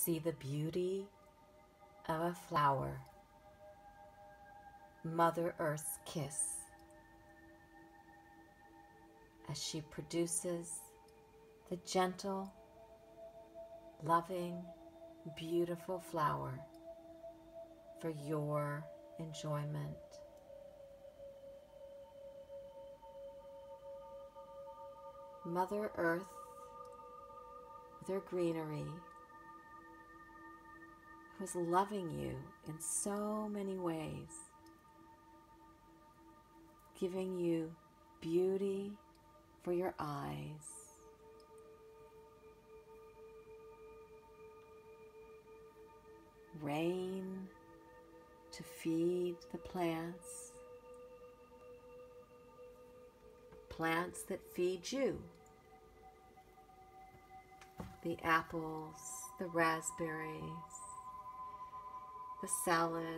See the beauty of a flower, Mother Earth's kiss, as she produces the gentle, loving, beautiful flower for your enjoyment. Mother Earth, with her greenery, who is loving you in so many ways, giving you beauty for your eyes, rain to feed the plants, plants that feed you, the apples, the raspberries, the salads,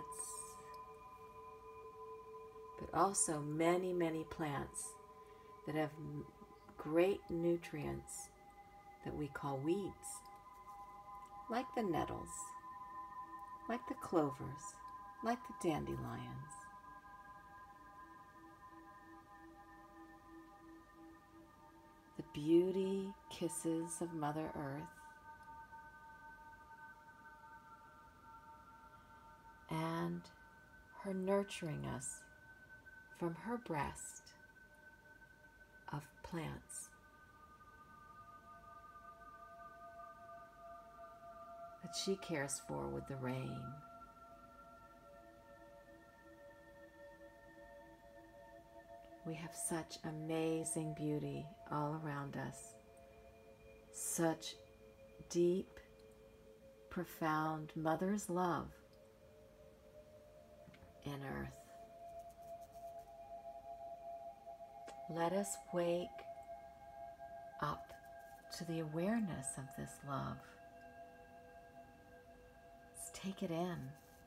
but also many, many plants that have great nutrients that we call weeds, like the nettles, like the clovers, like the dandelions. The beauty kisses of Mother Earth, and her nurturing us from her breast of plants that she cares for with the rain. We have such amazing beauty all around us, such deep, profound mother's love in earth. Let us wake up to the awareness of this love. Let's take it in.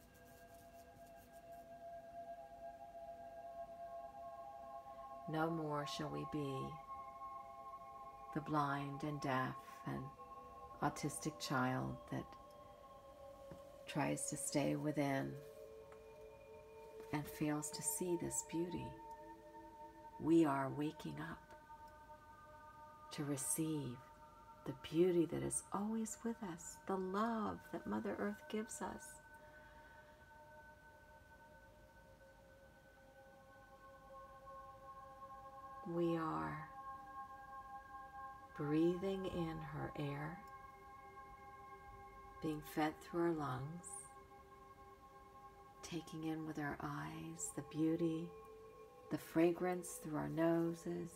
No more shall we be the blind and deaf and autistic child that tries to stay within and fails to see this beauty. We are waking up to receive the beauty that is always with us, the love that Mother Earth gives us. We are breathing in her air, being fed through our lungs, taking in with our eyes the beauty, the fragrance through our noses,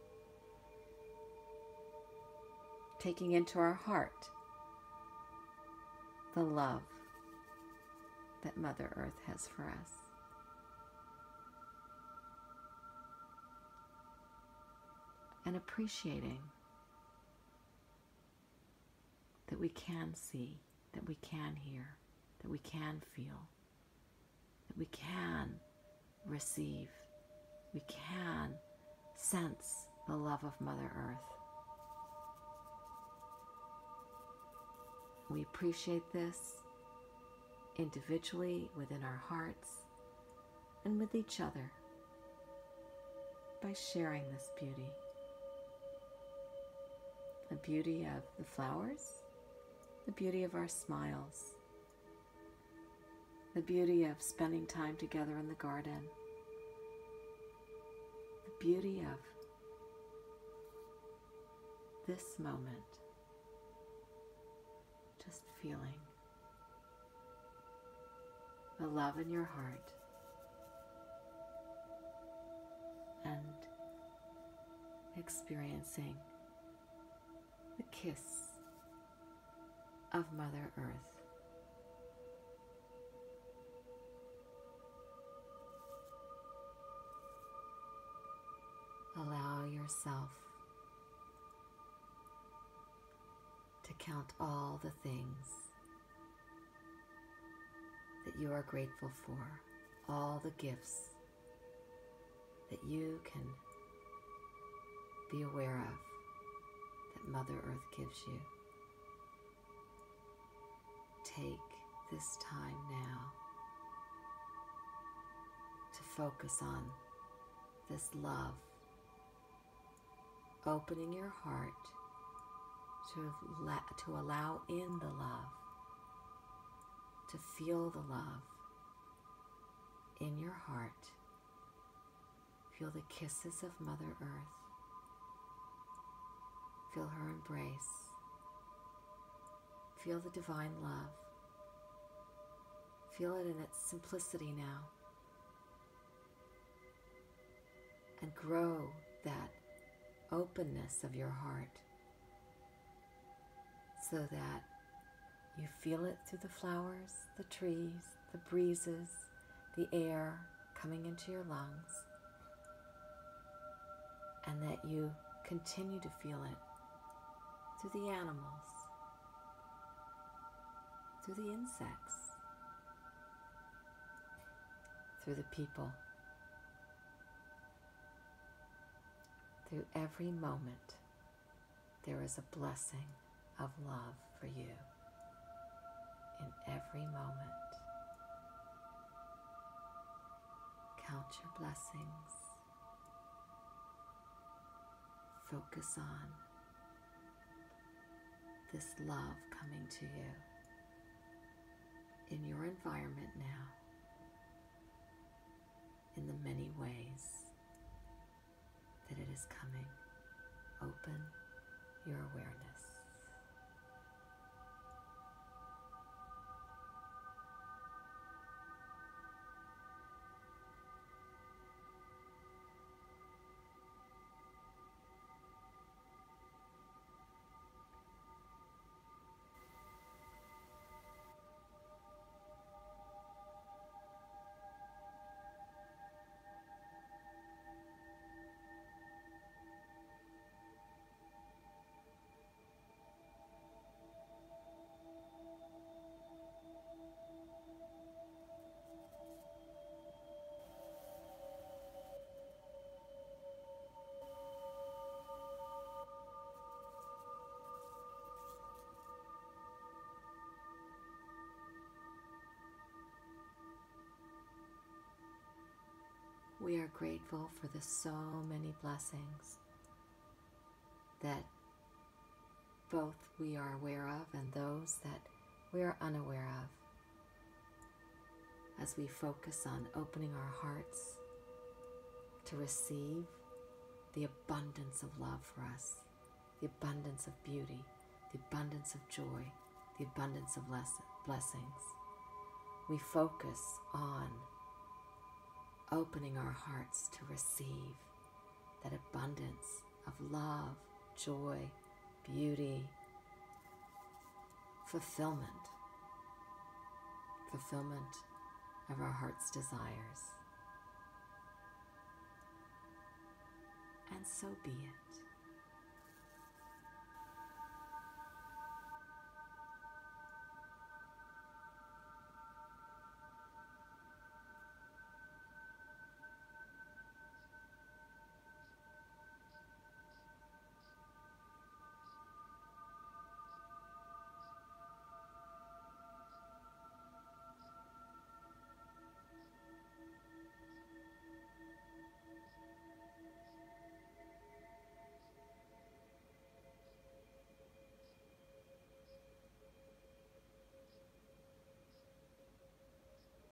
taking into our heart the love that Mother Earth has for us. And appreciating that we can see, that we can hear, that we can feel, that we can receive, we can sense the love of Mother Earth. We appreciate this individually within our hearts and with each other by sharing this beauty. The beauty of the flowers, the beauty of our smiles, the beauty of spending time together in the garden, the beauty of this moment, just feeling the love in your heart and experiencing the kiss of Mother Earth. Allow yourself to count all the things that you are grateful for, all the gifts that you can be aware of that Mother Earth gives you. take this time now to focus on this love, opening your heart to allow in the love, to feel the love in your heart. Feel the kisses of Mother Earth. Feel her embrace. Feel the divine love. Feel it in its simplicity now. And grow that openness of your heart so that you feel it through the flowers, the trees, the breezes, the air coming into your lungs, and that you continue to feel it through the animals, through the insects, through the people, through every moment. There is a blessing of love for you in every moment. Count your blessings. Focus on this love coming to you in your environment now, in the many ways that it is coming. Open your awareness. We are grateful for the so many blessings that both we are aware of and those that we are unaware of, as we focus on opening our hearts to receive the abundance of love for us, the abundance of beauty, the abundance of joy, the abundance of blessings. We focus on opening our hearts to receive that abundance of love, joy, beauty, fulfillment of our heart's desires. And so be it.